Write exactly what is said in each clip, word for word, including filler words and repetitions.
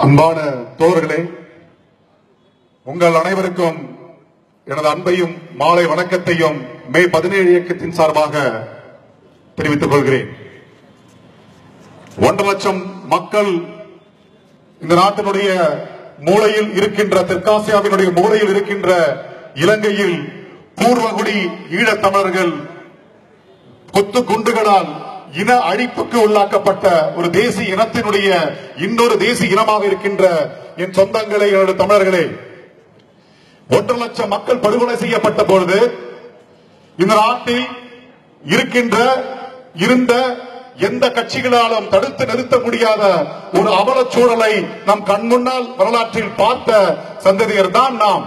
அன்பான தோழர்களே, உங்கள் அனைவருக்கும் எனது அன்பையும் மாலை வணக்கத்தையும் மே பதினேழு இயக்கத்தின் சார்பாக தெரிவித்துக் கொள்கிறேன். ஒன்றரை லட்சம் மக்கள் இந்த நாட்டினுடைய மூலையில் இருக்கின்ற, தெற்காசியாவினுடைய மூலையில் இருக்கின்ற இலங்கையில் பூர்வகுடி ஈழத் தமிழர்கள் கொத்து குண்டுகளால் இன அழிப்புக்கு உள்ளாக்கப்பட்ட ஒரு தேசிய இனத்தினுடைய இன்னொரு தேசிய இனமாக இருக்கின்ற என் சொந்தங்களே, என்னுடைய தமிழர்களே, ஒன்றரை லட்சம் மக்கள் படுகொலை செய்யப்பட்ட பொழுது இந்த நாட்டில் இருக்கின்ற இருந்த எந்த கட்சிகளாலும் தடுத்து நிறுத்த முடியாத ஒரு அவலச் சூழலை நம் கண் முன்னால் வரலாற்றில் பார்த்த சந்ததியர் தான் நாம்.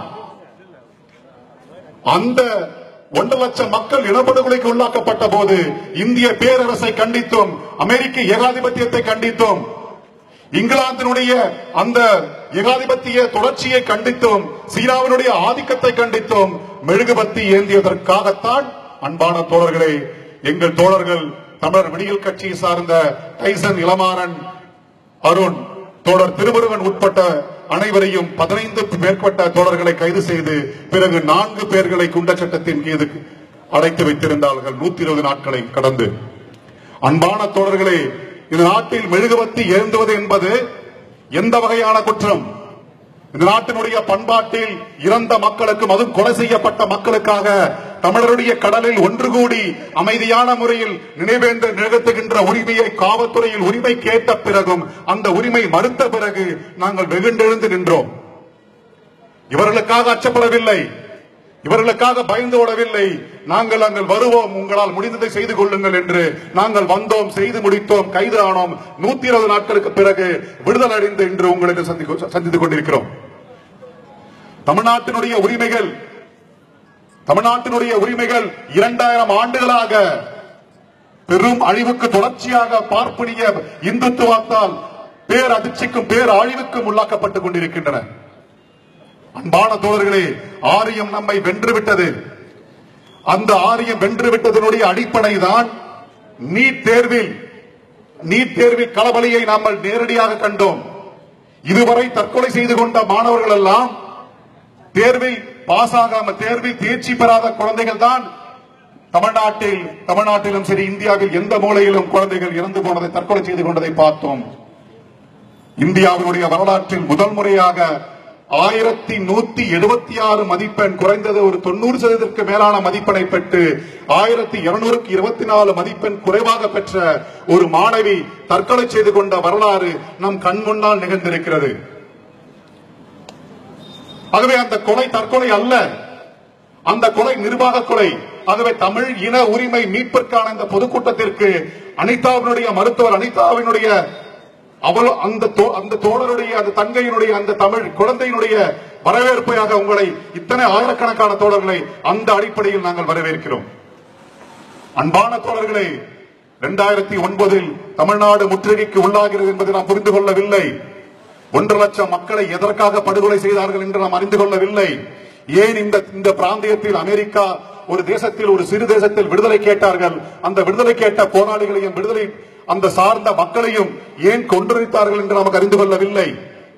அந்த ஒன்றரை லட்சம் மக்கள் இனப்படுகொலைக்கு உள்ளாக்கப்பட்ட போது இந்திய பேரரசை கண்டித்தோம், அமெரிக்க ஏகாதிபத்தியத்தை கண்டித்தோம், இங்கிலாந்தினுடைய அந்த ஏகாதிபத்திய தொடர்ச்சியை கண்டித்தோம், சீனாவினுடைய ஆதிக்கத்தை கண்டித்தோம். மெழுகுபத்தி ஏந்தியதற்காகத்தான் அன்பான தோழர்களே, எங்கள் தோழர்கள் தமிழர் விடியல் கட்சியை சார்ந்த டைசன், இளமாறன், அருண், தோழர் திருமுருகன் உட்பட்ட அனைவரையும் பதினைந்து மேற்பட்ட தோழர்களை கைது செய்து பிறகு நான்கு பேர்களை குண்டர் சட்டத்தின் கீழ் அடைத்து வைத்திருந்தார்கள் நூத்தி இருபது நாட்களை கடந்து. அன்பான தோழர்களே, இந்த நாட்டில் மெழுகுவத்தி ஏந்துவது என்பது எந்த வகையான குற்றம்? இந்த நாட்டினுடைய பண்பாட்டில் இறந்த மக்களுக்கும் அதுவும் கொலை செய்யப்பட்ட மக்களுக்காக தமிழருடைய கடலில் ஒன்று கூடி அமைதியான முறையில் நினைவேந்து நிகழ்த்துகின்ற உரிமையை காவல்துறையில் உரிமை கேட்ட பிறகும் அந்த உரிமை மறுத்த பிறகு நாங்கள் வெகுண்டெழுந்து நின்றோம். இவர்களுக்காக அச்சப்படவில்லை, இவர்களுக்காக பயந்து ஓடவில்லை. நாங்கள் அங்கள் வருவோம், உங்களால் முடிந்ததை செய்து கொள்ளுங்கள் என்று நாங்கள் வந்தோம், செய்து முடித்தோம், கைது ஆனோம். நூத்தி இருபது நாட்களுக்கு பிறகு விடுதலை அடைந்து இன்று உங்களுக்கு சந்தித்துக் கொண்டிருக்கிறோம். தமிழ்நாட்டினுடைய உரிமைகள் தமிழ்நாட்டினுடைய உரிமைகள் இரண்டாயிரம் ஆண்டுகளாக பெரும் அழிவுக்கு தொடர்ச்சியாக பார்ப்பனிய இந்துத்துவத்தால் பேர் அதிர்ச்சிக்கும் பேர் அழிவுக்கும் உள்ளாக்கப்பட்டுக் கொண்டிருக்கின்றன. அன்பான தோழர்களே, ஆரியம் நம்மை வென்றுவிட்டது. அந்த ஆரியம் வென்றுவிட்டதனுடைய அடிப்படை தான் நீட் தேர்வில் நீட் தேர்வில் களவழியை நாம் நேரடியாக கண்டோம். இதுவரை தற்கொலை செய்து கொண்ட மாணவர்கள் எல்லாம் தேர்வில் பாஸ் ஆகாமல் தேர்வில் தேர்ச்சி பெறாத குழந்தைகள் தான் தமிழ்நாட்டில் தமிழ்நாட்டிலும் சரி இந்தியாவில் எந்த மூலையிலும் குழந்தைகள் இறந்து போனதை, தற்கொலை செய்து கொண்டதை பார்த்தோம். இந்தியாவினுடைய வரலாற்றில் முதல் முறையாக ஆயிரத்தி நூத்தி எழுபத்தி ஆறு மதிப்பெண், குறைந்தது ஒரு தொண்ணூறு சதவீதத்திற்கு மேலான மதிப்பெண்ணை பெற்று ஆயிரத்தி இருநூறுக்கு இருபத்தி நாலு மதிப்பெண் குறைவாக பெற்ற ஒரு மாணவி தற்கொலை செய்து கொண்ட வரலாறு நம் கண் முன்னால் நிகழ்ந்திருக்கிறது. ஆகவே அந்த கொலை தற்கொலை அல்ல, அந்த கொலை நிர்வாக கொலை. ஆகவே தமிழ் இன உரிமை மீட்பிற்கான இந்த பொதுக்கூட்டத்திற்கு அனிதாவினுடைய மருத்துவர் அனிதாவினுடைய அவள் அந்த அந்த தோழருடைய அந்த தங்கையினுடைய அந்த தமிழ் குழந்தையினுடைய வரவேற்பையாக உங்களை இத்தனை ஆயிரக்கணக்கான தோழர்களை அந்த அடிப்படையில் நாங்கள் வரவேற்கிறோம். அன்பான தோழர்களே, இரண்டாயிரத்தி ஒன்பதில் தமிழ்நாடு முற்றுகைக்கு உள்ளாகிறது என்பதை நாம் புரிந்து கொள்ளவில்லை. ஒன்றரை லட்சம் மக்களை எதற்காக படுகொலை செய்தார்கள் என்று நாம் அறிந்து கொள்ளவில்லை. ஏன் இந்த இந்த பிராந்தியத்தில் அமெரிக்கா ஒரு தேசத்தில், ஒரு சிறு தேசத்தில் விடுதலை கேட்டார்கள்? அந்த விடுதலை கேட்ட போராளிகளையும் விடுதலை அந்த சார்ந்த மக்களையும் ஏன் கொன்றளித்தார்கள் என்று நமக்கு அறிந்து கொள்ளவில்லை.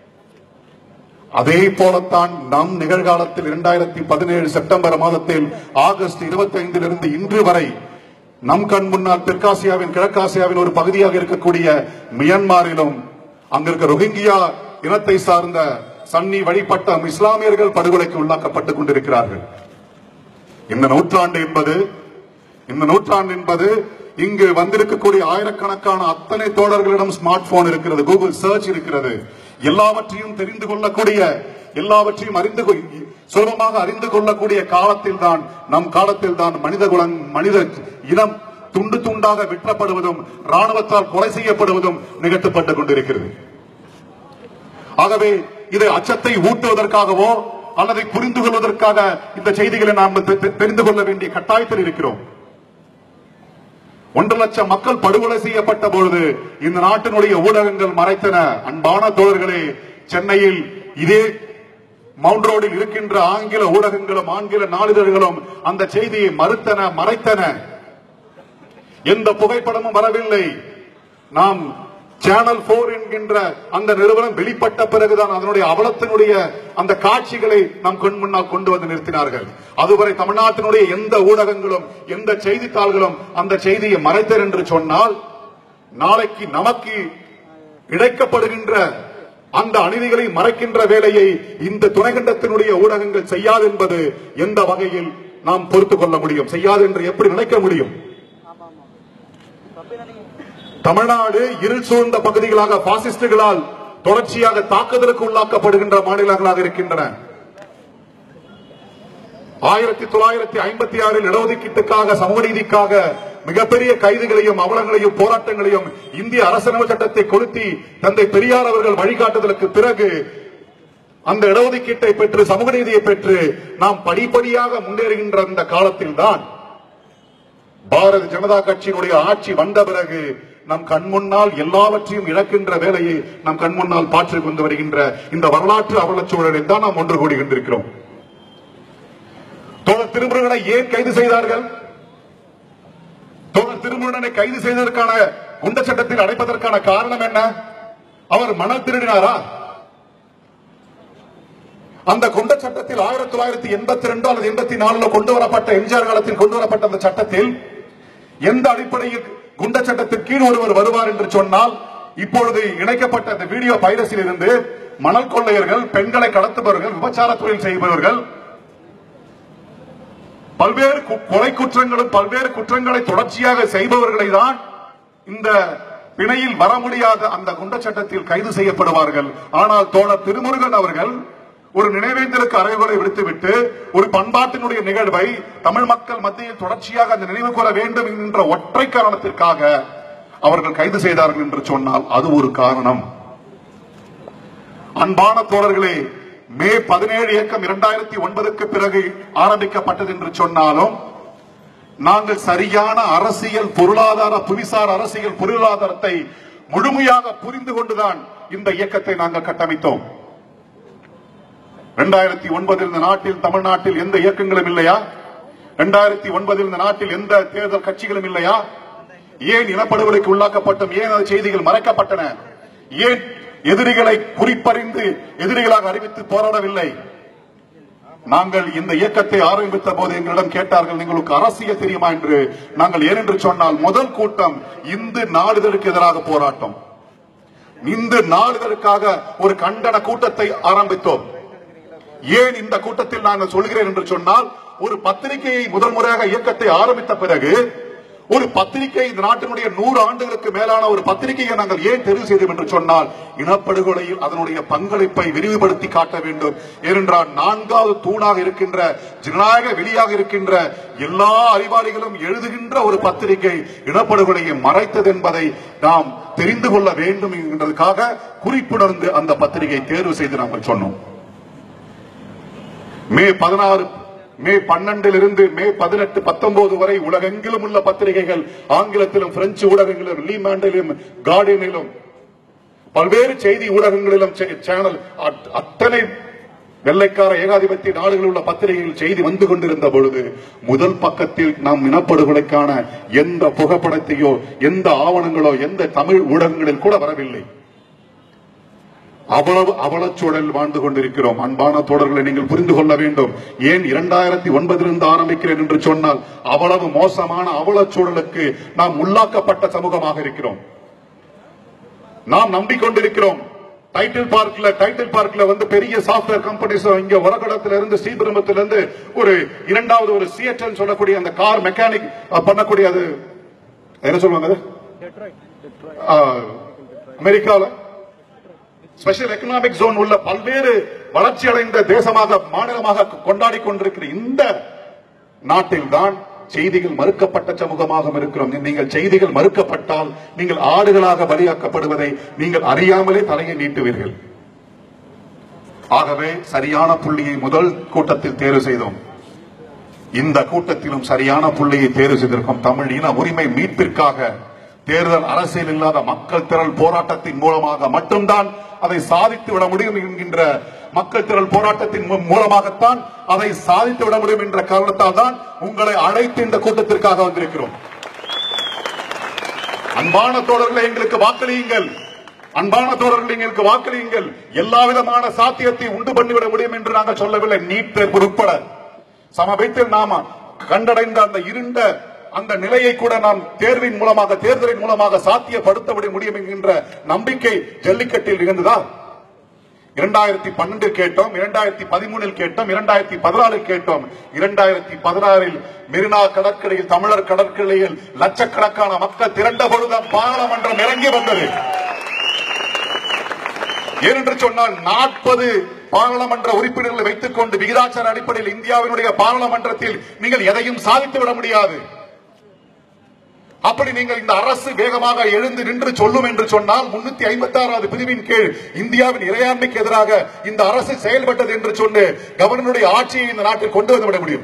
அதே போலத்தான் நம் நிகழ்காலத்தில் இரண்டாயிரத்தி பதினேழு செப்டம்பர் மாதத்தில் ஆகஸ்ட் இருபத்தி ஐந்திலிருந்து இன்று வரை நம் கண் முன்னால் தெற்காசியாவின் கிழக்காசியாவின் ஒரு பகுதியாக இருக்கக்கூடிய மியான்மரிலும் அங்கிருக்க ரோஹிங்கியா இனத்தை சார்ந்த சன்னி வழிபட்ட இஸ்லாமியர்கள் படுகொலைக்கு உள்ளாக்கப்பட்டுக் கொண்டிருக்கிறார்கள். இந்த நூற்றாண்டு என்பது இந்த நூற்றாண்டு என்பது இங்கு வந்திருக்கக்கூடிய ஆயிரக்கணக்கான அத்தனை தோழர்களிடம் ஸ்மார்ட் போன் இருக்கிறது, கூகுள் சர்ச் இருக்கிறது. எல்லாவற்றையும் தெரிந்து கொள்ளக்கூடிய, எல்லாவற்றையும் அறிந்து சுலபமாக அறிந்து கொள்ளக்கூடிய காலத்தில் தான் நம் காலத்தில் தான் மனித குலம் மனித இனம் துண்டு துண்டாக வெட்டப்படுவதும் ராணுவத்தால் கொலை செய்யப்படுவதும் நிகழ்த்தப்பட்டுக் கொண்டிருக்கிறது. ஆகவே இதை அச்சத்தை ஊட்டுவதற்காகவோ அல்லது புரிந்து கொள்வதற்காக இந்த செய்திகளை நாம் தெரிந்து கொள்ள வேண்டிய கட்டாயத்தில் இருக்கிறோம். ஒன்றரை லட்சம் மக்கள் படுகொலை செய்யப்பட்ட பொழுது இந்த நாட்டினுடைய ஊடகங்கள் மறைத்தன. அன்பான தோழர்களே, சென்னையில் இதே மவுண்ட் ரோடில் இருக்கின்ற ஆங்கில ஊடகங்களும் ஆங்கில நாளிதழ்களும் அந்த செய்தியை மறுத்தன, மறைத்தன. எந்த புகைப்படமும் வரவில்லை. நாம் சேனல் போர் என்கின்ற அந்த நிறுவனம் வெளிப்பட்ட பிறகுதான் அதனுடைய அவலத்தினுடைய அந்த காட்சிகளை நம் கண் முன்னால் கொண்டு வந்து நிறுத்தினார்கள். அதுவரை தமிழ்நாட்டினுடைய எந்த ஊடகங்களும் எந்த செய்தித்தாள்களும் அந்த செய்தியை மறைத்தர் என்று சொன்னால், நாளைக்கு நமக்கு இழைக்கப்படுகின்ற அந்த அநீதிகளை மறைக்கின்ற வேலையை இந்த துணைக்கண்டத்தினுடைய ஊடகங்கள் செய்யாது என்பது எந்த வகையில் நாம் பொறுத்துக் கொள்ள முடியும்? செய்யாது என்று எப்படி நினைக்க முடியும்? தமிழ்நாடு இருள் சூழ்ந்த பகுதிகளாக பாசிஸ்டுகளால் தொடர்ச்சியாக தாக்குதலுக்கு உள்ளாக்கப்படுகின்ற மாநிலங்களாக இருக்கின்றன. ஆயிரத்தி தொள்ளாயிரத்தி ஐம்பத்தி ஆறில் இடஒதுக்கீட்டுக்காக சமூக நீதிக்காக மிகப்பெரிய கைதுகளையும் அவலங்களையும் போராட்டங்களையும் இந்திய அரசியலமைப்பு சட்டத்தை கொளுத்தி தந்தை பெரியார் அவர்கள் வழிகாட்டுதலுக்கு பிறகு அந்த இடஒதுக்கீட்டை பெற்று சமூக நீதியை பெற்று நாம் படிப்படியாக முன்னேறுகின்ற அந்த காலத்தில் தான் பாரதிய ஜனதா கட்சியினுடைய ஆட்சி வந்த பிறகு நம் கண் முன்னால் எல்லாவற்றையும் இழக்கின்ற வேலையை நம் கண் முன்னால் பாற்றிக் கொண்டு வருகின்ற இந்த வரலாற்று அவலச் சூழலில் தான் நாம் ஒன்று கூடி கொண்டிருக்கிறோம். தோழர் திருமுருகனை ஏன் கைது செய்தார்கள்? தோழர் திருமுருகனை கைது செய்ததற்கான குண்ட சட்டத்தில் அடைப்பதற்கான காரணம் என்ன? அவர் மணல் திருடினாரா? அந்த குண்ட சட்டத்தில் ஆயிரத்தி தொள்ளாயிரத்தி எண்பத்தி ரெண்டு அல்லது எண்பத்தி நாலுல கொண்டு வரப்பட்ட எம்ஜிஆர் காலத்தில் கொண்டு வரப்பட்ட அந்த சட்டத்தில் எந்த அடிப்படையில் குண்ட சட்டத்தின் கீழ் ஒருவர் வருவார் என்று சொன்னால், இப்பொழுது இணைக்கப்பட்ட அந்த வீடியோ பைரஸில் இருந்து மணல் கொள்ளையர்கள், பெண்களை கடத்துபவர்கள், விபச்சார தொழில் செய்பவர்கள், பல்வேறு கொலை குற்றங்களும் பல்வேறு குற்றங்களை தொடர்ச்சியாக செய்பவர்களை தான் இந்த பிணையில் வர முடியாத அந்த குண்ட சட்டத்தில் கைது செய்யப்படுவார்கள். ஆனால் தோழர் திருமுருகன் அவர்கள் ஒரு நினைவேந்தலுக்கு அறைகோலை விடுத்துவிட்டு ஒரு பண்பாட்டினுடைய நிகழ்வை தமிழ் மக்கள் மத்தியில் தொடர்ச்சியாக அந்த நினைவு கூற வேண்டும் என்ற ஒற்றை காரணத்திற்காக அவர்கள் கைது செய்தார்கள் என்று சொன்னால் அது ஒரு காரணம். அன்பான தோழர்களே, மே பதினேழு இயக்கம் இரண்டாயிரத்தி ஒன்பதுக்கு பிறகு ஆரம்பிக்கப்பட்டது என்று சொன்னாலும் நாங்கள் சரியான அரசியல் பொருளாதார புவிசார் அரசியல் பொருளாதாரத்தை முழுமையாக புரிந்து கொண்டுதான் இந்த இயக்கத்தை நாங்கள் கட்டமைத்தோம். இரண்டாயிரத்தி ஒன்பதில் இந்த நாட்டில் தமிழ்நாட்டில் எந்த இயக்கங்களும் இல்லையா? இரண்டாயிரத்தி ஒன்பதில் இந்த நாட்டில் எந்த தேர்தல் கட்சிகளும் இல்லையா? ஏன் இனப்படுகொலைக்கு உள்ளாக்கப்பட்டோம்? ஏன் அந்த செய்திகள் மறைக்கப்பட்டன? ஏன் எதிரிகளை குறிப்பறிந்து எதிரிகளாக அறிவித்து போராடவில்லை? நாங்கள் இந்த இயக்கத்தை ஆரம்பித்த போது எங்களிடம் கேட்டார்கள், உங்களுக்கு அரசியல் தெரியுமா என்று. நாங்கள் ஏன் என்று சொன்னால், முதல் கூட்டம் இந்து நாளிதழுக்கு எதிராக போராட்டம், இந்து நாளிதழுக்காக ஒரு கண்டன கூட்டத்தை ஆரம்பித்தோம். ஏன் இந்த கூட்டத்தில் நாங்கள் சொல்கிறேன் என்று சொன்னால், ஒரு பத்திரிகையை முதல் முறையாக இயக்கத்தை ஆரம்பித்த பிறகு ஒரு பத்திரிகை இந்த நாட்டினுடைய நூறு ஆண்டுகளுக்கு மேலான ஒரு பத்திரிகையை நாங்கள் ஏன் தெரிவு செய்தோம் என்று சொன்னால், இனப்படுகொலையில் அதனுடைய பங்களிப்பை விரிவுபடுத்தி காட்ட வேண்டும். ஏனென்றால் நான்காவது தூணாக இருக்கின்ற ஜனநாயக வெளியாக இருக்கின்ற எல்லா அறிவாளிகளும் எழுதுகின்ற ஒரு பத்திரிகை இனப்படுகொலையை மறைத்தது என்பதை நாம் தெரிந்து கொள்ள வேண்டும் என்பதற்காக குறிப்புணர்ந்து அந்த பத்திரிகை தேர்வு செய்து நாங்கள் சொன்னோம். மே பதினாறு மே பன்னெண்டில் இருந்து மே பதினெட்டு பத்தொன்பது வரை உலகெங்கிலும் உள்ள பத்திரிகைகள், ஆங்கிலத்திலும் பிரெஞ்சு ஊடகங்களிலும் லீ மாண்டிலும் கார்டியனிலும் பல்வேறு செய்தி ஊடகங்களிலும் சேனல் அத்தனை வெள்ளைக்கார ஏகாதிபத்திய நாடுகளில் உள்ள பத்திரிகைகள் செய்தி வந்து கொண்டிருந்த பொழுது முதல் பக்கத்தில் நாம் இனப்படுகொலைக்கான எந்த புகைப்படத்தையோ எந்த ஆவணங்களோ எந்த தமிழ் ஊடகங்களில் கூட வரவில்லை. அவ்வளவு அவலச்சூழல் வாழ்ந்து கொண்டிருக்கிறோம். அன்பான தோழர்களை நீங்கள் புரிந்து கொள்ள வேண்டும். ஏன் இரண்டாயிரத்தி ஒன்பதிலிருந்து ஆரம்பிக்கிறேன் என்று சொன்னால், அவ்வளவு மோசமான அவலச்சூழலுக்கு நாம் உள்ளாக்கப்பட்ட சமூகமாக இருக்கிறோம். நாம் நம்பிக்கொண்டிருக்கிறோம். டைட்டில் பார்க்ல டைட்டில் பார்க்ல வந்து பெரிய சாப்ட்வேர் கம்பெனிஸ் இங்க உரகடத்திலிருந்து ஸ்ரீபெரும்புத்திலிருந்து ஒரு இரண்டாவது ஒரு சிஎட்என் சொல்லக்கூடிய அந்த கார் மெக்கானிக் பண்ணக்கூடிய, அது என்ன சொல்லுவாங்க, அமெரிக்கால ஸ்பெஷல் எக்கனாமிக் ஜோன் உள்ள பல்வேறு வளர்ச்சி அடைந்த தேசமாக மாநிலமாக கொண்டாடி கொண்டிருக்கிற இந்த நாட்டில் தான் செய்திகள் மறுக்கப்பட்ட சமூகமாக இருக்கிறோம். நீங்கள் செய்திகள் மறுக்கப்பட்டால் நீங்கள் ஆடுகளாக பலியாக்கப்படுவதை நீங்கள் அறியாமலே தலையை நீட்டுவீர்கள். ஆகவே சரியான புள்ளியை முதல் கூட்டத்தில் தேர்வு செய்தோம். இந்த கூட்டத்திலும் சரியான புள்ளியை தேர்வு செய்திருக்கும். தமிழ் இன உரிமை மீட்பிற்காக தேர்தல் அரசியல் இல்லாத மக்கள் திரள் போராட்டத்தின் மூலமாக மட்டும்தான் அதை சாதித்து விட முடியும் என்கின்ற மக்கள் திரள் போராட்டத்தின் மூலமாகத்தான் அதை சாதித்து விட முடியும் என்ற காரணத்தால் தான் உங்களை அழைத்து இந்த கூட்டத்திற்காக வந்திருக்கிறோம். அன்பான தோழர்களை, எங்களுக்கு வாக்களியுங்கள். அன்பான தோழர்கள், எங்களுக்கு வாக்களியுங்கள். எல்லா விதமான சாத்தியத்தை உண்டு பண்ணிவிட முடியும் என்று நாங்கள் சொல்லவில்லை. நீட் தேர்வு உட்பட சமீபத்தில் நாம கண்டடைந்த அந்த இருண்ட அந்த நிலையை கூட நாம் தேர்வின் மூலமாக, தேர்தலின் மூலமாக சாத்தியப்படுத்த முடியும் என்கின்ற நம்பிக்கை ஜல்லிக்கட்டில் இருந்ததா? இரண்டாயிரத்தி பன்னெண்டில் கேட்டோம், இரண்டாயிரத்தி பதிமூணில் கேட்டோம், இரண்டாயிரத்தி பதினாலில் கேட்டோம். இரண்டாயிரத்தி பதினாறில் மெரினா கடற்கரையில், தமிழர் கடற்கரையில் லட்சக்கணக்கான மக்கள் திரண்ட பொழுது பாராளுமன்றம் இறங்கி வந்தது. ஏனென்று சொன்னால் நாற்பது பாராளுமன்ற உறுப்பினர்களை வைத்துக் கொண்டு விகிதாச்சார அடிப்படையில் இந்தியாவினுடைய பாராளுமன்றத்தில் நீங்கள் எதையும் சாதித்து விட முடியாது. அப்படி நீங்கள் இந்த அரசு வேகமாக எழுந்து நின்று சொல்லும் என்று சொன்னால் முன்னூத்தி ஐம்பத்தி ஆறாவது பிரிவின் கீழ் இந்தியாவின் இறையாண்மைக்கு எதிராக இந்த அரசு செயல்பட்டது என்று சொல்லி கவர்னருடைய ஆட்சியை இந்த நாட்டில் கொண்டு வந்துவிட முடியும்.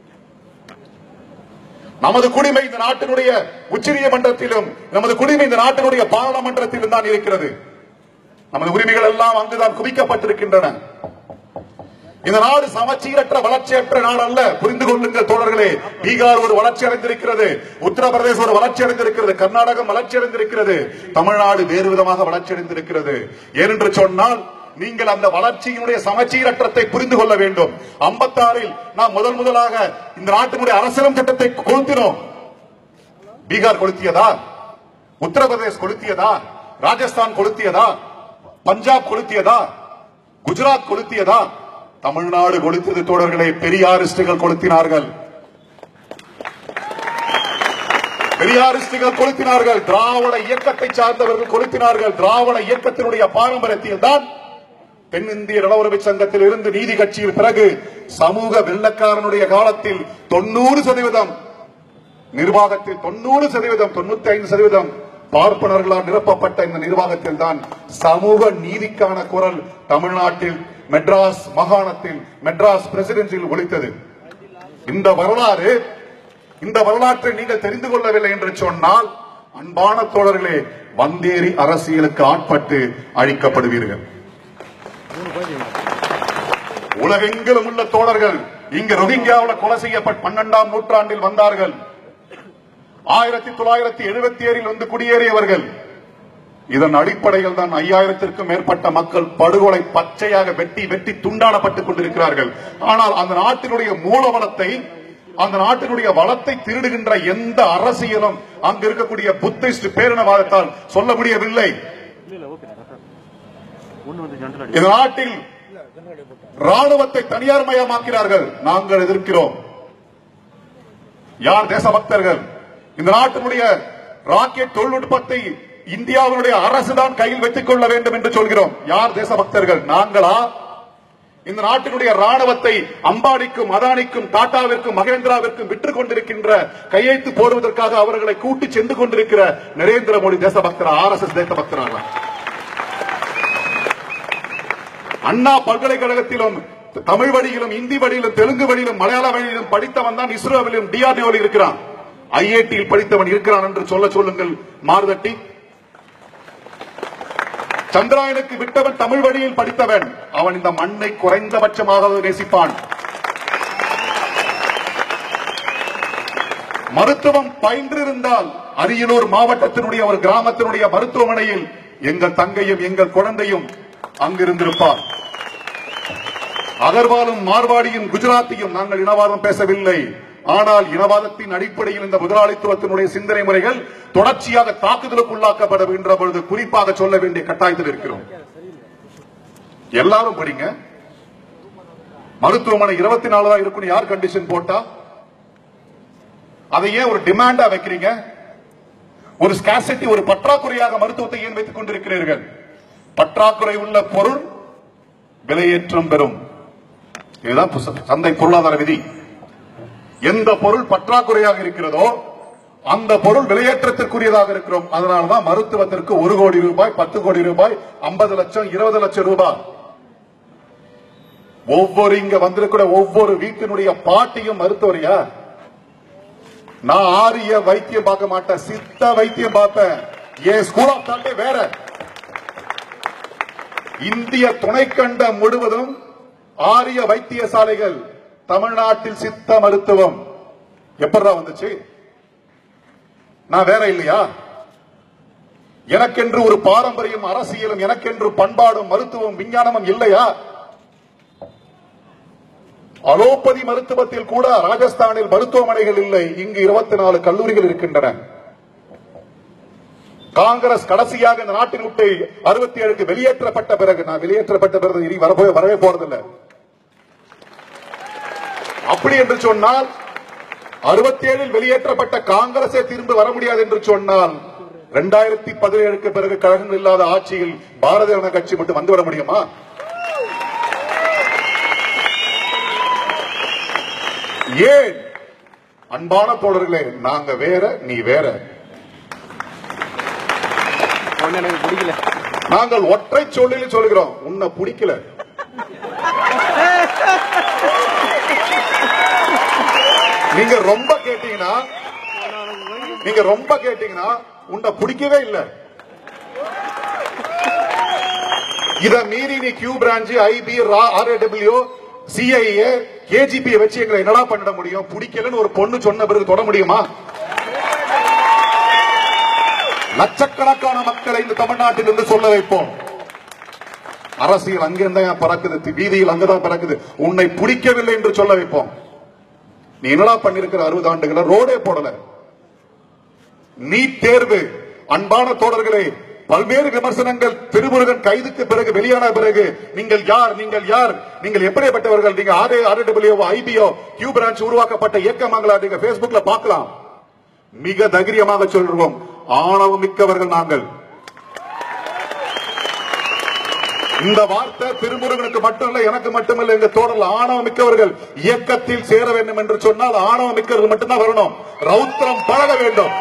நமது குடிமை இந்த நாட்டினுடைய உச்சநீதிமன்றத்திலும், நமது குடிமை இந்த நாட்டினுடைய பாராளுமன்றத்திலும் தான் இருக்கிறது. நமது உரிமைகள் எல்லாம் அங்குதான் குவிக்கப்பட்டிருக்கின்றன. இந்த நாடு சமச்சீரற்ற வளர்ச்சியற்ற நாடு அல்ல. புரிந்து கொள்ளுங்கள் தோழர்களே. பீகார் ஒரு வளர்ச்சி அடைந்திருக்கிறது, உத்தரப்பிரதேசம் ஒரு வளர்ச்சி அடைந்திருக்கிறது, கர்நாடகம் வளர்ச்சி அடைந்திருக்கிறது, தமிழ்நாடு வேறு விதமாக வளர்ச்சி அடைந்திருக்கிறது. ஏனென்று சொன்னால் நீங்கள் அந்த வளர்ச்சியினுடைய சமச்சீரற்றத்தை புரிந்து கொள்ள வேண்டும். ஐம்பத்தி ஆறில் நாம் முதல் முதலாக இந்த நாட்டினுடைய அரசியலும் சட்டத்தை கொளுத்தினோம். பீகார் கொளுத்தியதா? உத்தரப்பிரதேசம் கொளுத்தியதா? ராஜஸ்தான் கொளுத்தியதா? பஞ்சாப் கொளுத்தியதா? குஜராத் கொளுத்தியதா? தமிழ்நாடு கொளுத்தது தோழர்களை. பெரியாரிஸ்டுகள் கொளுத்தினார்கள், பெரியாரிஸ்டுகள் கொளுத்தினார்கள். திராவிட இயக்கத்தை சார்ந்தவர்கள் கொளுத்தினார்கள். திராவிட இயக்கத்தினுடைய பாரம்பரியத்தில் தான் தென்னிந்திய நலவுறவு சங்கத்தில் இருந்து நீதி கட்சியில் பிறகு சமூக வெள்ளக்காரனுடைய காலத்தில் தொண்ணூறு சதவீதம் நிர்வாகத்தில் தொண்ணூறு சதவீதம் தொண்ணூத்தி ஐந்து சதவீதம் பார்ப்பனர்களால் நிரப்பப்பட்ட இந்த நிர்வாகத்தில் தான் சமூக நீதிக்கான குரல் தமிழ்நாட்டில் மெட்ராஸ் மாகாணத்தில், மெட்ராஸ் பிரசிடென்சியில் ஒலித்தது. இந்த வரலாறு, இந்த வரலாற்றை நீங்கள் தெரிந்து கொள்ளவில்லை என்று சொன்னால் அன்பான தோழர்களே, வந்தேறி அரசியலுக்கு ஆட்பட்டு அழிக்கப்படுவீர்கள். உலகெங்கிலும் உள்ள தோழர்கள் இங்கு ரோஹிங்கியாவில் கொலை செய்யப்பட்ட பன்னெண்டாம் நூற்றாண்டில் வந்தார்கள். ஆயிரத்தி தொள்ளாயிரத்தி எழுபத்தி ஏழில் வந்து குடியேறியவர்கள். இதன் அடிப்படையில் தான் ஐயாயிரத்திற்கும் மேற்பட்ட மக்கள் படுகொலை பச்சையாக வெட்டி வெட்டி துண்டாடப்பட்டுக் கொண்டிருக்கிறார்கள். ஆனால் அந்த நாட்டினுடைய மூலவளத்தை, அந்த நாட்டினுடைய வளத்தை திருடுகின்ற எந்த அரசியலும் அங்கு இருக்கக்கூடிய புத்திஸ்ட் பேரினவாதத்தால் சொல்ல முடியவில்லை. இந்த நாட்டில் ராணுவத்தை தனியார் மயமாக்கிறார்கள். நாங்கள் எதிர்க்கிறோம். யார் தேசபக்தர்கள்? இந்த நாட்டினுடைய ராக்கெட் தொழில்நுட்பத்தை இந்தியாவுடைய அரசுதான் கையில் வைத்துக் கொள்ள வேண்டும் என்று சொல்கிறோம். யார் தேசபக்தர்கள்? நாங்களா? இந்த நாட்டினுடைய ராணுவத்தை அம்பானிக்கும், அதானிக்கும், டாடாவிற்கும், மகேந்திராவிற்கும் விற்றுக் கொண்டிருக்கின்ற, கையெழுத்து போடுவதற்காக அவர்களை கூட்டி சென்று கொண்டிருக்கிற நரேந்திர மோடி தேசபக்தரா? ஆர் எஸ் எஸ் தேசபக்தரா? அண்ணா பல்கலைக்கழகத்திலும் தமிழ் வழியிலும், இந்தி வழியிலும், தெலுங்கு வழியிலும், மலையாள வழியிலும் படித்தவன் தான் இஸ்ரோவிலும் டிஆர்டிஓவில் இருக்கிறான். ஐஐடியில் படித்தவன் இருக்கிறான் என்று சொல்ல சொல்லுங்கள் மாறுதட்டி. சந்திராயனுக்கு விட்டவன் தமிழ் வழியில் படித்தவன். அவன் இந்த மண்ணை குறைந்தபட்சமாக நேசிப்பான். மருத்துவம் பயின்றிருந்தால் அரியலூர் மாவட்டத்தினுடைய ஒரு கிராமத்தினுடைய மருத்துவமனையில் எங்கள் தங்கையும் எங்கள் குழந்தையும் அங்கிருந்திருப்பார். அகர்வாலும் மார்வாடியும் குஜராத்தியும் நாங்கள் இனவாதம் பேசவில்லை. ஆனால் இனவாதத்தின் அடிப்படையில் இந்த முதலாளித்துவத்தினுடைய சிந்தனை முறைகள் தொடர்ச்சியாக தாக்குதலுக்கு உள்ளாக்கப்படுகின்ற பொழுது குறிப்பாக சொல்ல வேண்டிய கட்டாயத்தில் இருக்கிறோம். எல்லாரும் படிங்க. மருத்துவமனை இருபத்தி நாலு தான் இருக்கும். யார் கண்டிஷன் போட்டா? அதை ஏன் ஒரு டிமாண்டா வைக்கிறீங்க? ஒரு ஸ்காசிட்டி, ஒரு பற்றாக்குறையாக மருத்துவத்தை ஏன் வைத்துக் கொண்டிருக்கிறீர்கள்? பற்றாக்குறை உள்ள பொருள் விலையேற்றம் பெறும். இதுதான் சந்தை பொருளாதார விதி. எந்த பொருள் பற்றாக்குறையாக இருக்கிறதோ அந்த பொருள் விலையேற்றத்திற்குரியதாக இருக்கிறோம். அதனால்தான் மருத்துவத்திற்கு ஒரு கோடி ரூபாய், பத்து கோடி ரூபாய், ஐம்பது லட்சம், இருபது லட்சம் ரூபாய். ஒவ்வொரு இங்க வந்திருக்கிற ஒவ்வொரு வீட்டினுடைய பாட்டியும் மருத்துவரையா? நான் ஆரிய வைத்தியம் பார்க்க மாட்டேன், சித்த வைத்தியம் பார்ப்பேன். என் ஸ்கூல் ஆஃப் தாட்டே வேற. இந்திய துணைக்கண்டம் முழுவதும் ஆரிய வைத்தியசாலைகள், தமிழ்நாட்டில் சித்த மருத்துவம் எப்படா வந்துச்சு? நான் வேற இல்லையா? எனக்கென்று ஒரு பாரம்பரியம், அரசியலும், எனக்கென்று பண்பாடும், மருத்துவம், விஞ்ஞானமும் இல்லையா? அலோபதி மருத்துவத்தில் கூட ராஜஸ்தானில் மருத்துவமனைகள் இல்லை. இங்கு இருபத்தி நாலு கல்லூரிகள் இருக்கின்றன. காங்கிரஸ் கடைசியாக இந்த நாட்டின் விட்டு அறுபத்தி ஏழுக்கு வெளியேற்றப்பட்ட பிறகு, நான் வெளியேற்றப்பட்ட பிறகு இனி வரப்போய் வரவே போறதில்லை. அப்படி என்று சொன்னால் அறுபத்தி ஏழில் வெளியேற்றப்பட்ட காங்கிரஸே திரும்ப வர முடியாது என்று சொன்னால் இரண்டாயிரத்தி பதினேழுக்கு பிறகு கழகம் இல்லாத ஆட்சியில் பாரதிய ஜனதா கட்சி மட்டும் வந்துவிட முடியுமா? ஏன்? அன்பான தோழர்களே, நாங்க வேற, நீ வேற. பிடிக்கல. நாங்கள் ஒற்றை சொல்லில் சொல்கிறோம், உன்னை பிடிக்கல. நீங்க ரொம்ப கேட்டீங்கன்னா நீங்க ரொம்ப கேட்டீங்கன்னா உன்னை பிடிக்கவே இல்லை. இத மீறி நீ Q branch, IB, RAW, CIA, KGB வச்சு எங்களை என்னடா பண்ணிட முடியும்? பிடிக்கலன்னு ஒரு பொண்ணு சொன்ன பிறகு தொட முடியுமா? லட்சக்கணக்கான மக்களை இந்த தமிழ்நாட்டில் இருந்து சொல்ல வைப்போம். அரசியல் அங்கிருந்தான் பறக்குது, வீதியில் அங்கதான் பறக்குது. உன்னை பிடிக்கவில்லை என்று சொல்ல வைப்போம். நீ என்னடா பண்ணிருக்கிற? அறுபது ஆண்டுகள ரோடே போடல. நீட் தேர்வு, அன்பான தோழர்களே, பல்வேறு விமர்சனங்கள். திருமுருகன் கைதுக்கு பிறகு, வெளியான பிறகு, நீங்கள் யார், நீங்கள் யார், நீங்கள் எப்படிப்பட்டவர்கள், நீங்க ஆர்ஏடபிள்யூ, ஐபிஓ, கியூ பிரான்ச் உருவாக்கப்பட்ட இயக்கமாங்களா? நீங்க பேஸ்புக்ல பார்க்கலாம். மிக தைரியமாக சொல்றோம், ஆணவம் மிக்கவர்கள் நாங்கள். இந்த வார்த்தை திருமுருகனுக்கு மட்டுமல்ல, எனக்கு மட்டுமல்ல, எங்க தோழர்கள் ஆணவம் மிக்கவர்கள். இயக்கத்தில் சேர வேண்டும் என்று சொன்னால் ஆணவம் மிக்கவர்கள் மட்டும்தான் வரணும். ரௌத்திரம் பழக வேண்டும்.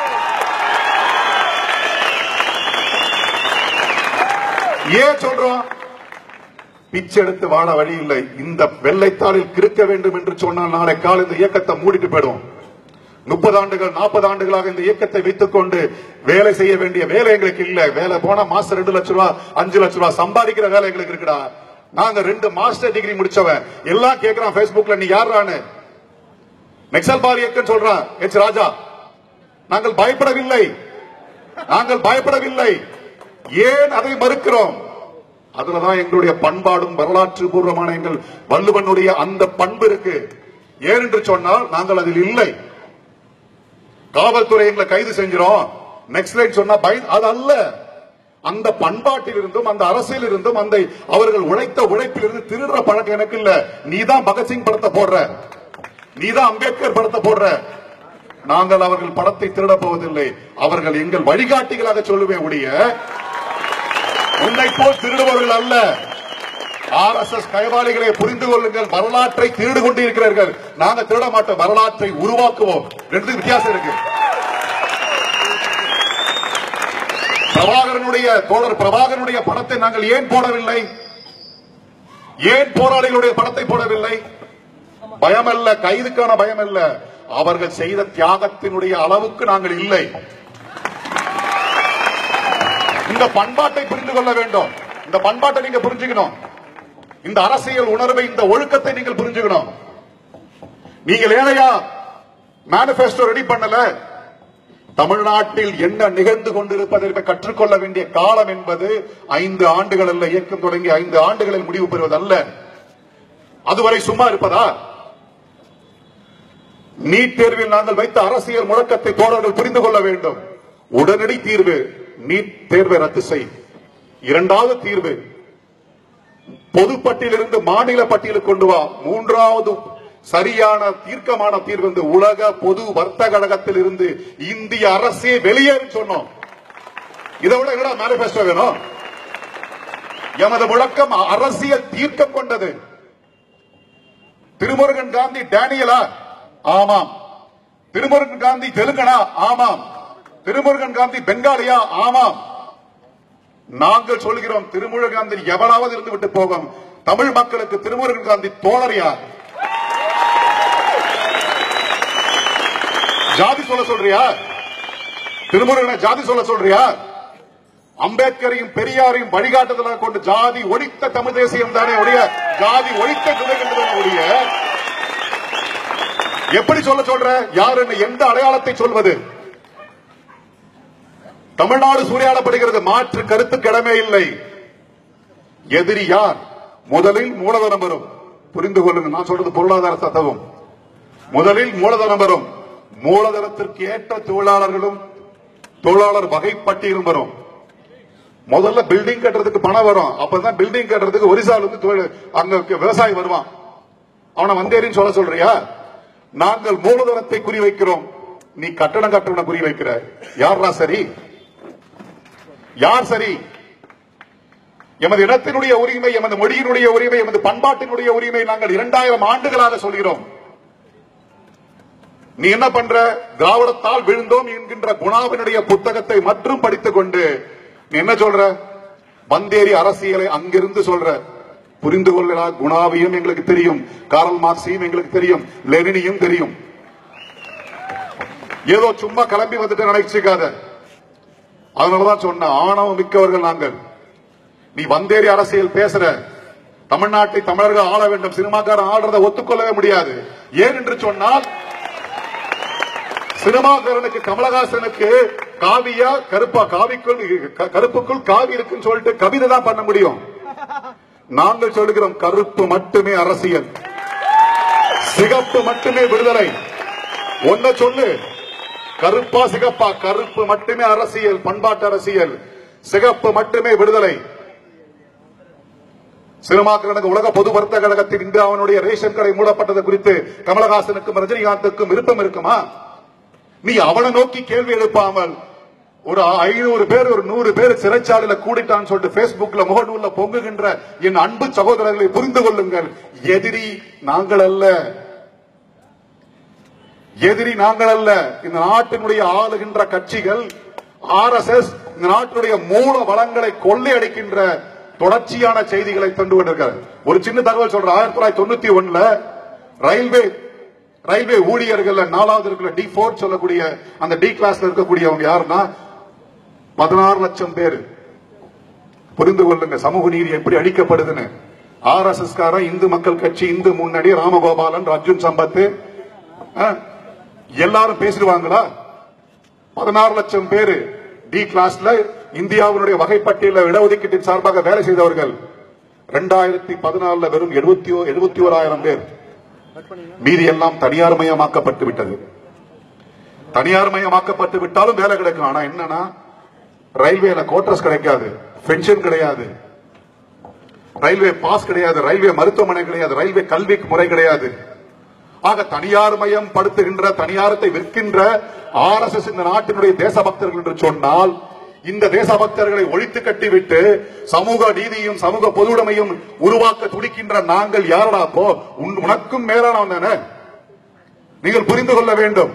ஏன் சொல்றோம்? பிச்சை எடுத்து வாழ வழி இல்லை. இந்த வெள்ளைத்தாளில் கிறுக்க வேண்டும் என்று சொன்னால் நாளை கால இந்த இயக்கத்தை மூடிட்டு போயிடும். முப்பது ஆண்டுகள், நாற்பது ஆண்டுகளாக இந்த இயக்கத்தை வைத்துக் கொண்டு வேலை செய்ய வேண்டிய வேலை எங்களுக்கு இல்ல. வேலை போனா மாசம் ரெண்டு லட்சம் ரூபாய், அஞ்சு லட்சம் ரூபாய் சம்பாதிக்கிற வேலை எங்களுக்கு இருக்குடா. நாங்க ரெண்டு மாஸ்டர் டிகிரி முடிச்சவன். எல்லாம் கேட்கிறான் பேஸ்புக்ல, நீ யாரானு? நக்சல் பாரி இயக்கம் சொல்றான் எச் ராஜா. நாங்கள் பயப்படவில்லை, நாங்கள் பயப்படவில்லை. ஏன் அதை மறுக்கிறோம்? அதுலதான் எங்களுடைய பண்பாடும் வரலாற்று பூர்வமான எங்கள் வள்ளுவனுடைய அந்த பண்பு இருக்கு. ஏன் என்று சொன்னால் நாங்கள் அதில் இல்லை. காவல்துறை எங்களை கைது செஞ்சிரும், நெக்ஸ்ட் சொன்னா அது அல்ல. அந்த பண்பாட்டில் இருந்தும், அந்த அரசியல் இருந்தும், அந்த அவர்கள் உழைத்த உழைப்பில் இருந்து திருடுற பழக்கம் எனக்கு இல்ல. நீதான் பகத்சிங் படத்தை போடுற, நீதான் அம்பேத்கர் படத்தை போடுற. நாங்கள் அவர்கள் படத்தை திருட போவதில்லை. அவர்கள் எங்கள் வழிகாட்டிகளாக சொல்லுவேன் உடைய, உன்னை போல் திருடுபவர்கள் அல்ல. ஆர் எஸ் எஸ் கைவாளிகளை புரிந்து கொள்ளுங்கள். வரலாற்றை திருடு கொண்டு இருக்கிறார்கள். நாங்க திருட மாட்டோம், வரலாற்றை உருவாக்குவோம். ரெண்டு வித்தியாசம் இருக்கு. பிரபாகரனுடைய தோழர் பிரபாகரனுடைய படத்தை நாங்கள் ஏன் போடவில்லை? ஏன் போராளிகளுடைய படத்தை போடவில்லை? பயம் அல்ல, கைதுக்கான பயம் அல்ல. அவர்கள் செய்த தியாகத்தினுடைய அளவுக்கு நாங்கள் இல்லை. இந்த பண்பாட்டை புரிந்து கொள்ள வேண்டும். இந்த பண்பாட்டை நீங்க புரிஞ்சுக்கணும். இந்த அரசியல் உணர்வை, இந்த ஒழுக்கத்தை நீங்கள் புரிஞ்சுக்கணும். நீங்கள் ஏனையா மேனிபெஸ்டோ ரெடி பண்ணல. தமிழ்நாட்டில் என்ன நிகழ்ந்து கொண்டிருப்பதை கற்றுக்கொள்ள வேண்டிய காலம் என்பது ஐந்து ஆண்டுகள் அல்ல. இயக்கம் தொடங்கி ஐந்து ஆண்டுகளில் முடிவு பெறுவதல்ல. அதுவரை சும்மா இருப்பதா? நீட் தேர்வில் நாங்கள் வைத்த அரசியல் முழக்கத்தை தோழர்கள் புரிந்து கொள்ள வேண்டும். உடனடி தீர்வு நீட் தேர்வை ரத்து செய். இரண்டாவது தீர்வு பொதுப்பட்டியலிருந்து மாநில பட்டியலுக்கு கொண்டு வா. மூன்றாவது சரியான தீர்க்கமான தீர்வு இந்த உலக பொது வர்த்தக கழகத்தில் இருந்து இந்திய அரசே வெளியேறு சொன்னோம். இதை விட எங்கடா மேனிபெஸ்டோ வேணும்? எமது முழக்கம் அரசியல் தீர்க்கம் கொண்டது. திருமுருகன் காந்தி டேனியலா? ஆமாம். திருமுருகன் காந்தி தெலுங்கனா? ஆமாம். திருமுருகன் காந்தி பெங்காலியா? ஆமாம். நாங்கள் சொல்கிறோம், திருமுருகன் காந்தி எவனாவது இருந்து விட்டு போகும். தமிழ் மக்களுக்கு திருமுருகன் காந்தி தோழர் யார்? ஜாதி சொல்ல சொல்றியா? திருமுருகனை ஜாதி சொல்ல சொல்றியா? அம்பேத்கரையும் பெரியாரையும் வழிகாட்டுதலாக கொண்டு ஜாதி ஒழித்த தமிழ் தேசியம் தானே உடைய ஜாதி ஒழித்த உடைய எப்படி சொல்ல சொல்ற? யார் என்ன எந்த அடையாளத்தை சொல்வது? தமிழ்நாடு சூறையாடப்படுகிறது, மாற்று கருத்துக்கு இடமே இல்லை. எதிரி யார்? முதலில் மூலதனம் வரும். புரிந்து கொள்ளுங்க, நான் சொல்றது பொருளாதார தத்துவம். முதலில் மூலதனம் வரும். மூலதனத்திற்கு ஏற்ற தொழிலாளர்களும் தொழிலாளர் வகைப்பட்டியலும் வரும். முதல்ல பில்டிங் கட்டுறதுக்கு பணம் வரும். அப்பதான் பில்டிங் கட்டுறதுக்கு ஒரிசால இருந்து அங்க விவசாயி வருவான். அவனை வந்தேரின்னு சொல்ல சொல்றியா? நாங்கள் மூலதனத்தை குறிவைக்கிறோம், நீ கட்டணம் கட்டணம் குறி வைக்கிற. யாரா சரி? யார் சரி? எமது இனத்தினுடைய உரிமை, எமது மொழியினுடைய உரிமை, எமது பண்பாட்டினுடைய உரிமை நாங்கள் இரண்டாயிரம் ஆண்டுகளாக சொல்கிறோம். நீ என்ன பண்ற? திராவிடத்தால் விழுந்தோம் என்கின்ற குணாவினுடைய புத்தகத்தை மட்டும் படித்துக் கொண்டு நீ என்ன சொல்ற? வந்தேரி அரசியலை அங்கிருந்து சொல்ற. புரிந்து கொள்ளலா? குணாவையும் எங்களுக்கு தெரியும், காரல் மார்க்ஸையும் எங்களுக்கு தெரியும், லெனினையும் தெரியும். ஏதோ சும்மா கிளம்பி வந்துட்டு நினைச்சுக்காத. அதனாலதான் சொன்ன ஆணவம் மிக்கவர்கள் நாங்கள். நீ வந்தேரி அரசியல் பேசுற, தமிழ்நாட்டை தமிழர்கள் ஆள வேண்டும், சினிமாக்காரன் ஆடுறதை ஒத்துக்கொள்ளவே முடியாது. ஏன் என்று சொன்னால், சினிமாக்காரனுக்கு கமலஹாசனுக்கு காவியா கருப்பா, காவிக்குள் கருப்புக்குள் காவி இருக்குன்னு சொல்லிட்டு கவிதை தான் பண்ண முடியும். நாங்கள் சொல்லுகிறோம், கருப்பு மட்டுமே அரசியல், சிகப்பு மட்டுமே விடுதலை. ஒன்ன சொல்லு, கருப்பா சிகப்பா? கருப்பு மட்டுமே அரசியல், பண்பாட்டு அரசியல், சிகப்பு மட்டுமே விடுதலை. சினிமாக்காரனுக்கு உலக பொது வர்த்தக கழகத்தில் இந்தியாவுடைய ரேஷன் கடை மூடப்பட்டது குறித்து கமலஹாசனுக்கும் ரஜினிகாந்துக்கும் விருப்பம் இருக்குமா? நீ அவனை நோக்கி கேள்வி எழுப்பாமல் ஒரு ஐநூறு பேர் ஒரு நூறு பேர் சிறைச்சாலையில கூடிட்டான்னு சொல்லிட்டு பேஸ்புக்ல முகநூல்ல பொங்குகின்ற என் அன்பு சகோதரர்களை புரிந்து கொள்ளுங்கள். எதிரி நாங்கள் அல்ல, எதிரி நாங்கள் அல்ல. இந்த நாட்டினுடைய ஆளுகின்ற கட்சிகள், ஆர் எஸ் எஸ் இந்த நாட்டினுடைய மூல வளங்களை கொள்ளையடிக்கின்ற தொடர்ச்சியான செய்திகளை தந்து கொண்டிருக்கிறார். ஒரு சின்ன தகவல் சொல்ற, ஆயிரத்தி தொள்ளாயிரத்தி தொண்ணூத்தி ஒண்ணுல ரயில்வே ரயில்வே ஊழியர்கள் நாலாவது இருக்கிற டி போர் சொல்லக்கூடிய அந்த டி கிளாஸ்ல இருக்கக்கூடியவங்க யாருன்னா பதினாறு லட்சம் பேர். புரிந்து கொள்ளுங்க சமூக நீதி எப்படி அளிக்கப்படுதுன்னு. ஆர் எஸ் எஸ் காரன், இந்து மக்கள் கட்சி, இந்து முன்னணி, ராமகோபாலன், அர்ஜுன் சம்பத் எல்லாரும் பேசிடுவாங்களா? பதினாறு லட்சம் பேரு டி கிளாஸ்ல இந்தியாவுடைய வகைப்பட்டியல இடஒதுக்கீட்டின் சார்பாக வேலை செய்தவர்கள் இரண்டாயிரத்தி பதினாலுல வெறும் எழுபத்தி எழுபத்தி ஓராயிரம் பேர். மீதி எல்லாம் தனியார் மயமாக்கப்பட்டு விட்டது. தனியார் மயமாக்கப்பட்டு விட்டாலும் வேலை கிடைக்கும். ஆனா என்னன்னா, ரயில்வேல கோட்டர்ஸ் கிடைக்காது, பென்ஷன் கிடையாது, ரயில்வே பாஸ் கிடையாது, ரயில்வே மருத்துவமனை கிடையாது, ரயில்வே கல்வி முறை கிடையாது. ஆக தனியார் மயம் படுத்துகின்ற, தனியாரத்தை விற்கின்ற ஆர் எஸ் எஸ் இந்த நாட்டினுடைய தேசபக்தர்கள் என்று சொன்னால், இந்த தேசபக்தர்களை ஒழித்து கட்டிவிட்டு சமூக நீதியும் சமூக பொதுவுடைமையும் உருவாக்க துடிக்கின்ற நாங்கள் யாரடா? போ, உனக்கும் மேலானவன் தானே. நீங்கள் புரிந்து கொள்ள வேண்டும்.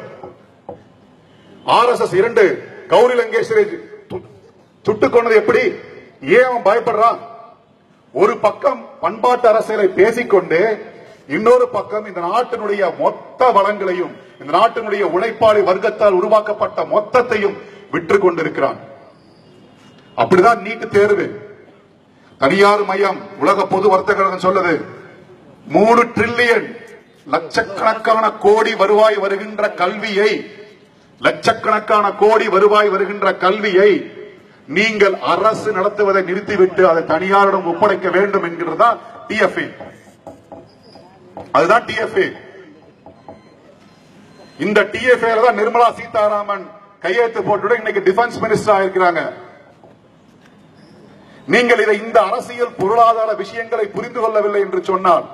ஆர் எஸ் எஸ் இரண்டு கௌரி லங்கேஸ்வரை சுட்டுக் கொண்டது எப்படி? ஏன் அவன் பயப்படுறான்? ஒரு பக்கம் பண்பாட்டு அரசியலை பேசிக்கொண்டு, இன்னொரு பக்கம் இந்த நாட்டினுடைய மொத்த வளங்களையும், இந்த நாட்டினுடைய உழைப்பாளி வர்க்கத்தால் உருவாக்கப்பட்ட மொத்தத்தையும் விற்று கொண்டிருக்கிறான். அப்படிதான் நீட்டு தேர்வு. தனியார் மையம் உலக பொது வர்த்தக கழகம் சொல்லுது, மூணு டிரில்லியன் லட்சக்கணக்கான கோடி வருவாய் வருகின்ற கல்வியை, லட்சக்கணக்கான கோடி வருவாய் வருகின்ற கல்வியை நீங்கள் அரசு நடத்துவதை நிறுத்திவிட்டு அதை தனியாரிடம் ஒப்படைக்க வேண்டும் என்கிறதா டி எஃப் ஏ. அதுதான் டி எஃப் ஏ. இந்த டி எஃப் ஏ தான் நிர்மலா சீதாராமன் கையெழுத்து போட்டு இன்னைக்கு டிஃபென்ஸ் மினிஸ்டர் ஆயிருக்கிறாங்க. நீங்கள் இதை இந்த அரசியல் பொருளாதார விஷயங்களை புரிந்து கொள்ளவில்லை என்று சொன்னால்,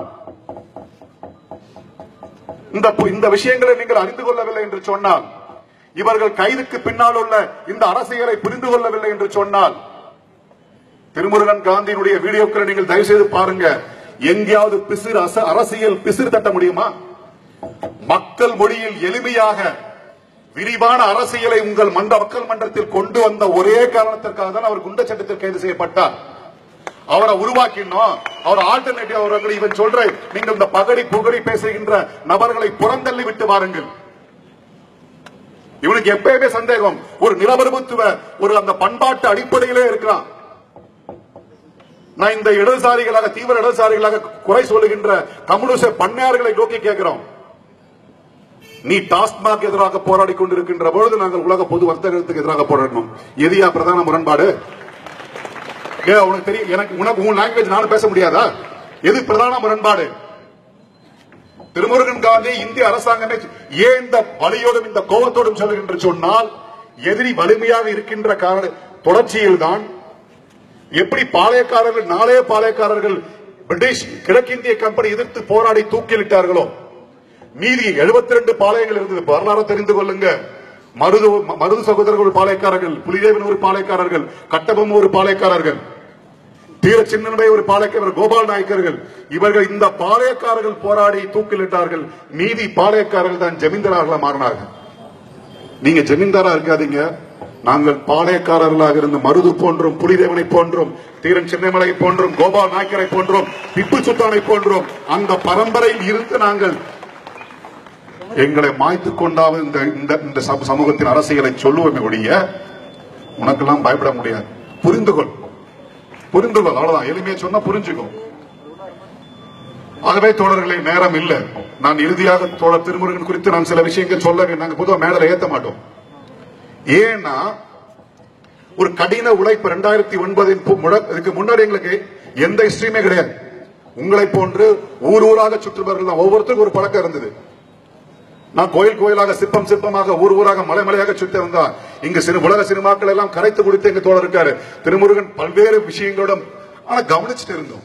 இந்த விஷயங்களை நீங்கள் அறிந்து கொள்ளவில்லை என்று சொன்னால், இவர்கள் கைதுக்கு பின்னால் உள்ள இந்த அரசியலை புரிந்து கொள்ளவில்லை என்று சொன்னால், திருமுருகன் காந்தியினுடைய வீடியோக்களை நீங்கள் தயவு செய்து பாருங்க. எங்கேயாவது பிசிறு அரசியல் பிசிறு தட்ட முடியுமா? மக்கள் மொழியில் எளிமையாக விரிவான அரசியலை உங்கள் மன்ற மக்கள் மன்றத்தில் கொண்டு வந்த ஒரே காரணத்திற்காக தான் அவர் குண்ட சட்டத்தில் கைது செய்யப்பட்டார். அவரை உருவாக்கினோம். அவர் ஆல்டர்னேட்டிவ் அவர்கள் இவன் சொல்ற நீங்கள் இந்த பகடி புகடி பேசுகின்ற நபர்களை புறந்தள்ளி விட்டு வாருங்கள். இவனுக்கு எப்பயுமே சந்தேகம், ஒரு நிலவரத்துவ ஒரு அந்த பண்பாட்டு அடிப்படையிலே இருக்கிறான். நான் இந்த இடதுசாரிகளாக, தீவிர இடதுசாரிகளாக குறை சொல்லுகின்ற கம்யூனிஸ்ட் பண்ணையார்களை நோக்கி கேட்கிறோம். நீ டாஸ்மாக் எதிராக போராடி கொண்டிருக்கின்ற பொழுது நாங்கள் உலக பொது வர்த்தகத்துக்கு எதிராக போராடணும். எதியா பிரதான முரண்பாடு? உனக்கு தெரியும், எனக்கு உனக்கு உன் லாங்குவேஜ் நானும் பேச முடியாதா? எது பிரதான முரண்பாடு? திருமுருகன் காந்தி இந்திய அரசாங்கமே ஏன் இந்த வலியோடும் இந்த கோபத்தோடும் சொல்லுகின்ற சொன்னால், எதிரி வலிமையாக இருக்கின்ற காரண தொடர்ச்சியில் தான் எப்படி பாளையக்காரர்கள் நாளே பாளையக்காரர்கள் பிரிட்டிஷ் கிழக்கிந்திய கம்பெனி எதிர்த்து போராடி தூக்கிலிட்டார்களோ, மீதி எழுபத்தி ரெண்டு பாளையங்கள் இருந்தது. வரலாறு தெரிந்து கொள்ளுங்க. மருது மருது சகோதரர்கள் பாளையக்காரர்கள், புலிதேவன் ஒரு பாளையக்காரர்கள், கட்டபொம்மு ஒரு பாளையக்காரர்கள், தீர சின்னமை ஒரு பாளையக்காரர், கோபால் நாயக்கர்கள், இவர்கள் இந்த பாளையக்காரர்கள் போராடி தூக்கிலிட்டார்கள். மீதி பாளையக்காரர்கள் தான் ஜமீன்தாராக மாறினார்கள். நீங்க ஜமீன்தாரா இருக்காதீங்க. நாங்கள் பாளையக்காரர்களாக இருந்த மருது போன்றும், புலிதேவனை போன்றும், தீரன் சின்னமலை போன்றும், கோபால் நாயக்கரை போன்றும், திப்பு சுல்தானை போன்றும் அந்த பரம்பரையில் இருந்து நாங்கள் எங்களை மாய்த்து கொண்டாவது இந்த இந்த சமூகத்தின் அரசியலை சொல்லுவோமே ஒழிய உனக்கெல்லாம் பயப்பட முடியாது. புரிந்துகொள், புரிந்துகொள், அவ்வளவுதான். எளிமையா சொன்னா புரிஞ்சுக்கும். ஆகவே தோழர்களே, நேரம் இல்லை. நான் இறுதியாக தோழர் திருமுருகன் குறித்து நான் சில விஷயங்கள் சொல்ல, நாங்க பொதுவாக மேடல ஏத்த மாட்டோம். ஏன்னா ஒரு கடின உழைப்பு இரண்டாயிரத்தி ஒன்பதின் இதுக்கு முன்னாடி எங்களுக்கு எந்த ஹிஸ்டரியுமே கிடையாது. உங்களை போன்று ஊர் ஊராக சுற்றுபவர்கள் தான். ஒவ்வொருத்தருக்கும் ஒரு பழக்கம் இருந்தது. நான் கோயில் கோயிலாக, சிற்பம் சிற்பமாக, ஊர் ஊராக, மலை மலையாக சுற்றி வந்தா இங்கு சிறு உலக சினிமாக்கள் எல்லாம் கரைத்து குடித்து எங்க தோழர் இருக்காரு திருமுருகன் பல்வேறு விஷயங்களோட. ஆனா கவனிச்சுட்டு இருந்தோம்,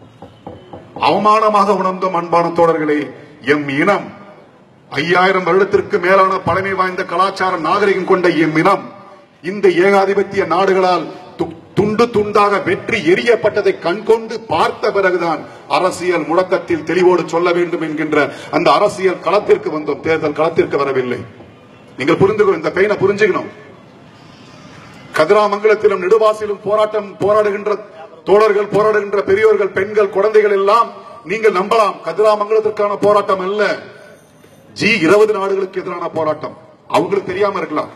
அவமானமாக உணர்ந்தோம். அன்பான தோழர்களே, எம் இனம் ஐயாயிரம் வருடத்திற்கு மேலான பழமை வாய்ந்த கலாச்சார நாகரிகம் கொண்ட எம் இனம் இந்த ஏகாதிபத்திய நாடுகளால் துண்டு துண்டாக வெற்றி எரியப்பட்டதை கண்கொண்டு பார்த்த பிறகுதான் அரசியல் முழக்கத்தில் தெளிவோடு சொல்ல வேண்டும் என்கின்ற அந்த அரசியல் களத்திற்கு வந்தோம். தேர்தல் களத்திற்கு வரவில்லை. நீங்கள் புரிந்துக்கணும், இந்த பெயினை புரிஞ்சுக்கணும். கதிராமங்கலத்திலும் நெடுவாசிலும் போராட்டம் போராடுகின்ற தோழர்கள், போராடுகின்ற பெரியோர்கள், பெண்கள், குழந்தைகள் எல்லாம் நீங்கள் நம்பலாம். கதிராமங்கலத்திற்கான போராட்டம் அல்ல, ஜி இருபது நாடுகளுக்கு எதிரான போராட்டம். அவங்களுக்கு தெரியாம இருக்கலாம்.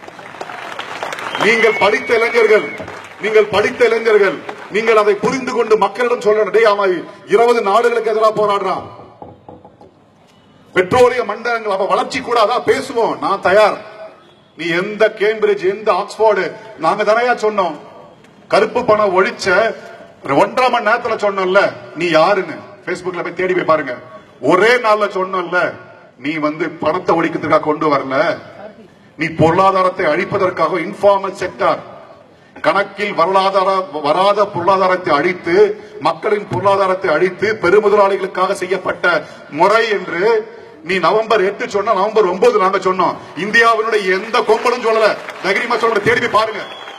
நீங்கள் படித்த இளைஞர்கள், நீங்கள் படித்த இளைஞர்கள் நீங்கள் அதை புரிந்து கொண்டு மக்களிடம் சொல்லணும். இருபது நாடுகளுக்கு எதிராக போராடுறான். பெட்ரோலிய மண்டலங்கள் அப்ப வளர்ச்சி கூட அதான் பேசுவோம். நான் தயார். நீ எந்த கேம்பிரிட்ஜ், எந்த ஆக்ஸ்போர்டு, நாங்க தானையா சொன்னோம். கருப்பு பணம் ஒழிச்ச ஒன்றரை மணி நேரத்துல சொன்னோம்ல, நீ யாருன்னு பேஸ்புக்ல போய் தேடி போய் பாருங்க. ஒரே நாள்ல சொன்னோம்ல, நீ வந்து பணத்தை ஒழிக்கிறதுக்காக கொண்டு வரல, நீ பொருளாதாரத்தை அழிப்பதற்காக இன்ஃபார்மல் செக்டார் கணக்கில் வரலாதார வராத பொருளாதாரத்தை அழித்து, மக்களின் பொருளாதாரத்தை அழித்து பெருமுதலாளிகளுக்காக செய்யப்பட்ட முறை என்று நீ நவம்பர் எட்டு சொன்ன, நவம்பர் ஒன்பது நாங்க சொன்னோம். இந்தியாவினுடைய எந்த கொம்பனும் சொல்லல, தைரியமா சொல்ற, தேடி பாருங்க.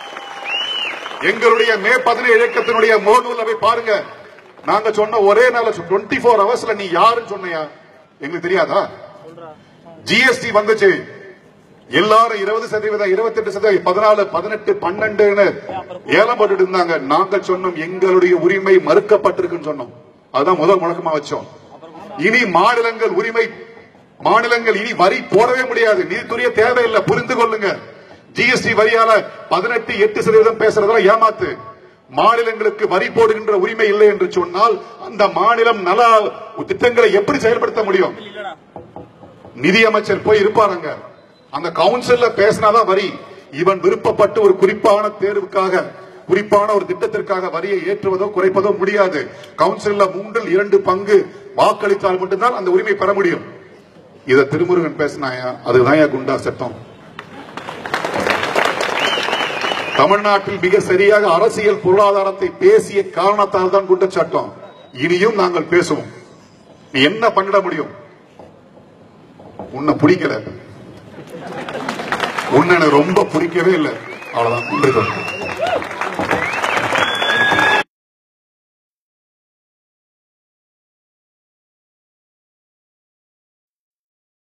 எங்களுடைய மே பதினேழு இயக்கத்தினுடைய முகநூல்ல போய் பாருங்க. நாங்க சொன்ன ஒரே நாள் டுவெண்ட்டி போர் ஹவர்ஸ்ல நீ யாருன்னு சொன்னியா? எங்களுக்கு தெரியாதா? ஜிஎஸ்டி வந்துச்சு, எல்லாரும் இருபது சதவீதம், இருபத்தி எட்டு சதவீதம், பதினாலு, பதினெட்டு, பன்னெண்டு ஏலம் போட்டு இருந்தாங்க. நாங்கள் சொன்னோம், எங்களுடைய உரிமை மறுக்கப்பட்டிருக்குன்னு சொன்னோம். அதுதான் முதல் முழக்கமா வச்சோம். இனி மாநிலங்கள் உரிமை, மாநிலங்கள் இனி வரி போடவே முடியாது, நீதித்துறைய தேவையில்லை. புரிந்து கொள்ளுங்க. ஜிஎஸ்டி வரியால பதினெட்டு எட்டு சதவீதம் பேசுறதெல்லாம் ஏமாத்து. மாநிலங்களுக்கு வரி போடுகின்ற உரிமை இல்லை என்று சொன்னால் அந்த மாநிலம் நல திட்டங்களை எப்படி செயல்படுத்த முடியும்? நிதியமைச்சர் போய் இருப்பாருங்க, அந்த கவுன்சில்ல பேசினாதான் வரி. இவன் விருப்பப்பட்டு ஒரு குறிப்பான தேர்வுக்காக, குறிப்பான ஒரு திட்டத்திற்காக வரியை ஏற்றுவதோ குறைப்பதோ முடியாது. கவுன்சில்ல மூன்றில் இரண்டு பங்கு வாக்களித்தால் மட்டும்தான் அந்த உரிமை பெற முடியும். இத திருமுருகன் பேசினாயா? அதுதான் குண்டா சட்டம். தமிழ்நாட்டில் மிக சரியாக அரசியல் பொருளாதாரத்தை பேசிய காரணத்தால் தான் குண்ட சட்டம். இனியும் நாங்கள் பேசுவோம். நீ என்ன பண்ணிட முடியும்? உன்னை பிடிக்கல, உன்னை ரொம்ப பிடிக்கவே இல்லை, அவ்வளவுதான்.